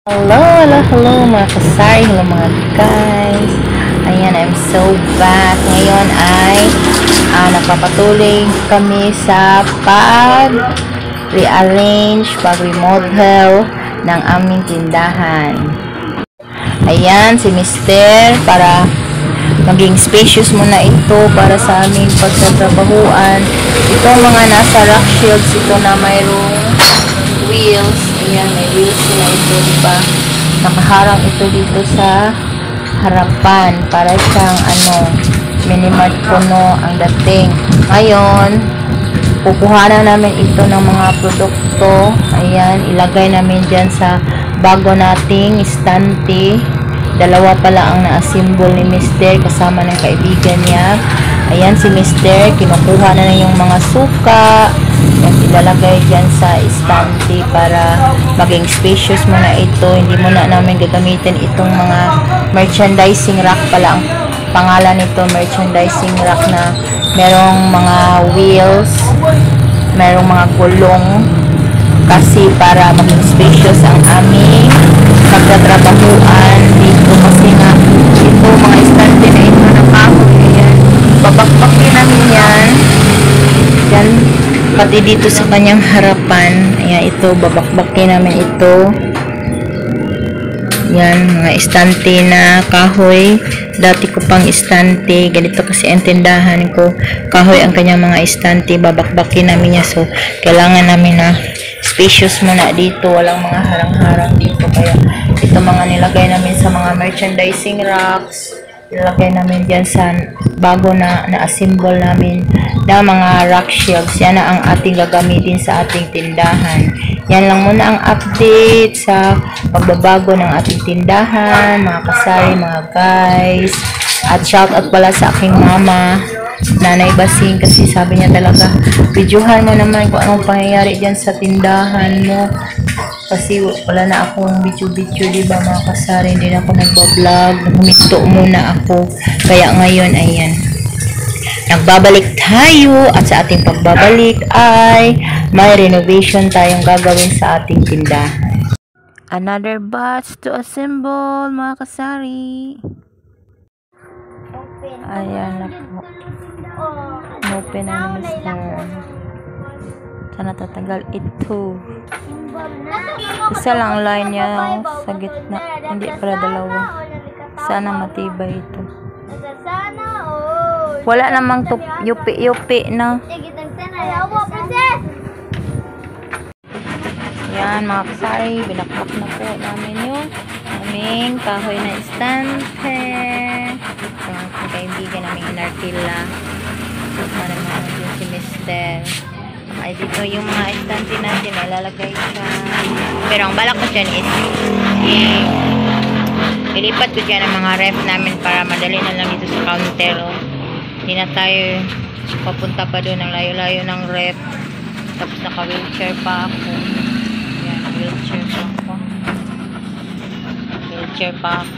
Hello mga kasari, hello mga guys. Ayan, I'm so back. Ngayon ay nagpapatuloy kami sa pag-rearrange, pag-remodel ng aming tindahan. Ayan, si Mister, para maging spacious muna ito para sa aming pagtatrabahuan. Itong mga nasa rock shields, ito na mayroong wheels. Ayan, may wheels na ito, diba? Nakaharang ito dito sa harapan para siyang minimart puno ang dating. Ngayon, kukuhanan namin ito ng mga produkto. Ayan, ilagay namin dyan sa bago nating estante. Dalawa pala ang na-assemble ni Mister kasama ng kaibigan niya. Ayan, si Mister, kinukuha na yung mga suka. Yan, ilalagay dyan sa estante para maging spacious muna ito. Hindi muna namin gagamitin itong mga merchandising rack pala ang pangalan nito. Merchandising rack na merong mga wheels, merong mga gulong. Kasi para maging spacious ang aming pagtatrabahuan dito. Kasi nga, ito mga estante na ito na kahoy. Ayan, babakbakin namin yan. Yan. Pati dito sa kanyang harapan, ayan, ito, babakbakin namin ito. Yan, mga estante na kahoy. Dati ko pang estante, ganito kasi ang tindahan ko. Kahoy ang kanyang mga estante, babakbakin namin niya. So, kailangan namin na spacious muna dito, walang mga harang-harang dito. Kaya, ito mga nilagay namin sa mga merchandising racks. Nilagay namin dyan sa bago na na-assemble namin na mga rack shelves. Yan na ang ating gagamitin sa ating tindahan. Yan lang muna ang update sa pagbabago ng ating tindahan, mga kasari, mga guys. At shout out pala sa aking mama, Nanay Basing, kasi sabi niya talaga, videohan mo naman kung anong pangyayari dyan sa tindahan mo. Kasi wala na akong video-video, diba mga kasari, hindi na ako nagbablog, huminto muna ako. Kaya ngayon, ayan, nagbabalik tayo at sa ating pagbabalik ay may renovation tayong gagawin sa ating tindahan. Another batch to assemble, mga kasari. Ayan na po. Open na ni Mr. Sana tatagal ito. Isa lang line niya sa gitna. Hindi pala dalawa. Sana matibay ito. Wala namang yupi-yupi na. Yan mga kasari. Binakbak na po namin yung aming kahoy na estante. Ito ang kaibigan naming inartila. Para naman yung si Mister. Ay, dito yung mga estante natin ilalagay sa, pero ang balak ko dyan is ilipat ko dyan ang mga ref namin para madali na lang dito sa counter. Hindi na tayo papunta pa doon ng layo-layo ng ref. Tapos naka wheelchair pa ako. Yan, wheelchair pa ako. Wheelchair pa ako.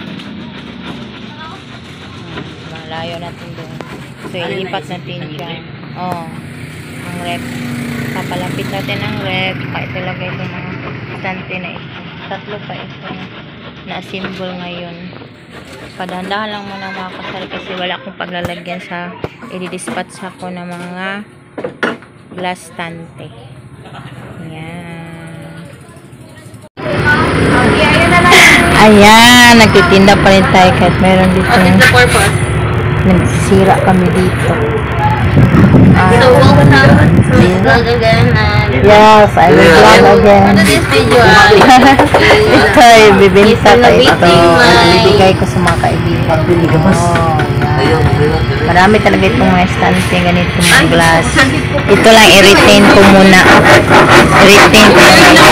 Malayo natin doon. So ilipat natin dyan. Oh, ang ref. Papalapit natin ang ref. Italagay ito mga estante na ito. Tatlo pa ito na symbol ngayon. Padahan-dahan lang muna mga kasari kasi wala akong paglalagyan sa i-dispatch ako ng mga glass stante. Ayan. Ayan, nagtitinda pa rin tayo kahit meron dito. Nagsisira kami dito. Yes, I will vlog again. Ito, ibibinta ka ito. Ibibigay ko sa mga kaibigan. Marami talaga itong mga estante, ganito mga glass. Ito lang, i-retain ko muna. I-retain ko muna.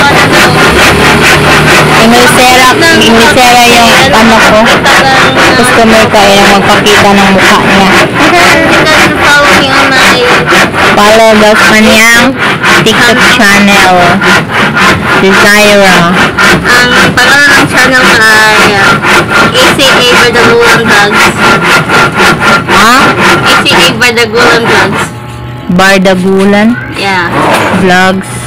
Ingisera yung ano ko. Customer ko ay magpakita ng mukha niya. Follow the kanyang TikTok channel, Desira. Ang pangalan ng channel ay ACA Bardagulan Vlogs. Ha? ACA Bardagulan Vlogs. Bardagulan? Yeah. Vlogs.